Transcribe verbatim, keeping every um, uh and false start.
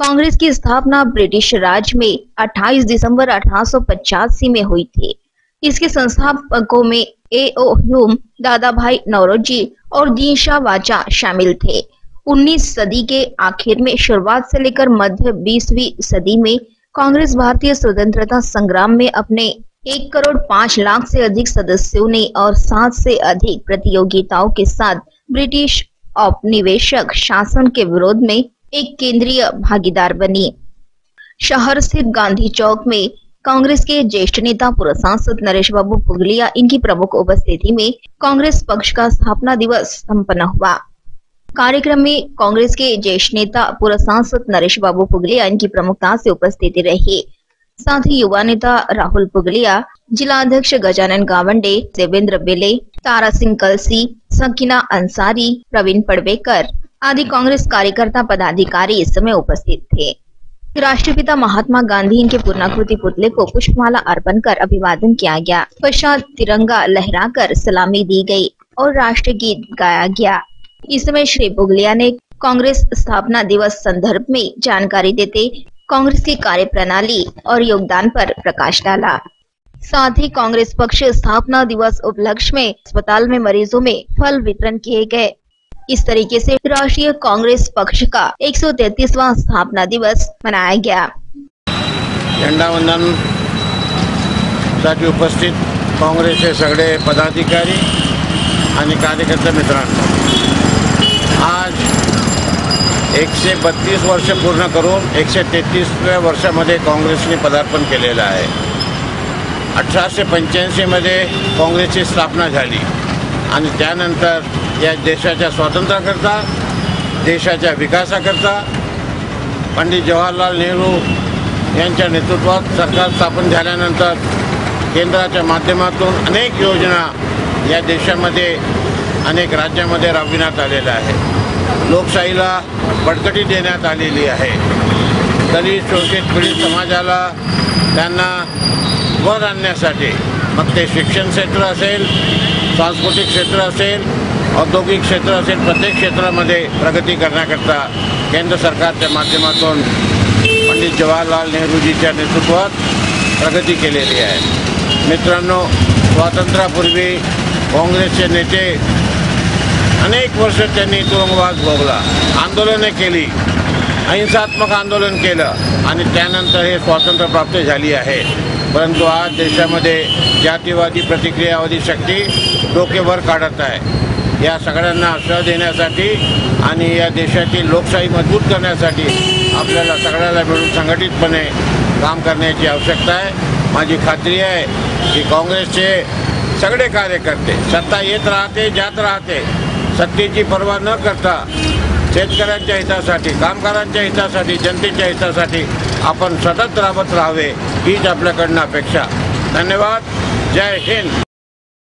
कांग्रेस की स्थापना ब्रिटिश राज में अट्ठाईस दिसंबर अठारह सौ पचासी में हुई थी। इसके संस्थापकों में ए ओ ह्यूम, दादा भाई नौरोजी और दीनशा वाचा शामिल थे। उन्नीस सदी के आखिर में शुरुआत से लेकर मध्य बीसवीं सदी में कांग्रेस भारतीय स्वतंत्रता संग्राम में अपने एक करोड़ पांच लाख से अधिक सदस्यों ने और सात से अधिक प्रतियोगिताओं के साथ ब्रिटिश औपनिवेशिक शासन के विरोध में एक केंद्रीय भागीदार बनी। शहर स्थित गांधी चौक में कांग्रेस के ज्येष्ठ नेता पूर्व सांसद नरेश बाबू पुगलिया इनकी प्रमुख उपस्थिति में कांग्रेस पक्ष का स्थापना दिवस संपन्न हुआ। कार्यक्रम में कांग्रेस के ज्येष्ठ नेता पूर्व सांसद नरेश बाबू पुगलिया इनकी प्रमुखता से उपस्थित रहे। साथ ही युवा नेता राहुल पुगलिया, जिला अध्यक्ष गजानन गावंडे, देवेंद्र बेले, तारा सिंह कलसी, सकीना अंसारी, प्रवीण पड़वेकर आदि कांग्रेस कार्यकर्ता पदाधिकारी इस समय उपस्थित थे। राष्ट्रपिता महात्मा गांधी इनके पूर्णाकृति पुतले को पुष्पमाला अर्पण कर अभिवादन किया गया। पश्चात तिरंगा लहराकर सलामी दी गई और राष्ट्र गीत गाया गया। इस समय श्री पुगलिया ने कांग्रेस स्थापना दिवस संदर्भ में जानकारी देते कांग्रेस की कार्यप्रणाली और योगदान पर प्रकाश डाला। साथ ही कांग्रेस पक्ष स्थापना दिवस उपलक्ष्य में अस्पताल में मरीजों में फल वितरण किए गए। इस तरीके से राष्ट्रीय कांग्रेस पक्ष का एक सौ तैंतीसवां स्थापना दिवस मनाया गया। झंडा वंदन साठी उपस्थित काँग्रेसचे सगळे पदाधिकारी आणि कार्यकर्ते मित्रांनो, आज एकशे बत्तीस वर्ष पूर्ण करून एकशे तेहतीसव्या वर्षामध्ये काँग्रेसने पदार्पण केलेलं आहे। अठराशे पंच्याऐंशी मध्ये काँग्रेसची स्थापना झाली आणि त्यानंतर या देशाच्या स्वातंत्र्याकरता, देशाच्या विकासाकरता पंडित जवाहरलाल नेहरू यांच्या नेतृत्वात सरकार स्थापन झाल्यानंतर केंद्राच्या माध्यमातून अनेक योजना या देशामध्ये अनेक राज्यांमध्ये राबविण्यात आलेल्या आहेत। लोकशाहीला बळकटी देण्यात आलेली आहे। दलित शोषित पीडित समाजाला त्यांना वर आणण्यासाठी मग ते शिक्षण क्षेत्र असेल, सांस्कृतिक क्षेत्र असेल, औद्योगिक क्षेत्र असेल, प्रत्येक क्षेत्रामध्ये प्रगती करण्याकरता केंद्र सरकारच्या माध्यमातून पंडित जवाहरलाल नेहरूजीच्या नेतृत्वात प्रगती केलेली आहे। मित्रांनो, स्वातंत्र्यापूर्वी काँग्रेसचे नेते अनेक वर्ष त्यांनी तुरुंगवास भोगला, आंदोलने केली, अहिंसात्मक आंदोलन केलं आणि त्यानंतर हे स्वातंत्र्य प्राप्त झाली आहे। परंतु आज देशामध्ये जातीवादी प्रतिक्रियावादी शक्ती डोकेवर काढत आहे। या सगळ्यांना आश्रय देण्यासाठी आणि या देशाची लोकशाही मजबूत करण्यासाठी आपल्याला सगळ्याला मिळून संघटितपणे काम करण्याची आवश्यकता आहे। माझी खात्री आहे की काँग्रेसचे सगळे कार्यकर्ते सत्ता येत राहते जात राहते, सत्तेची पर्वा न करता शेतकऱ्यांच्या हितासाठी, कामगारांच्या हितासाठी, जनतेच्या हितासाठी आपण सतत राबत राहावे हीच आपल्याकडनं अपेक्षा। धन्यवाद। जय हिंद।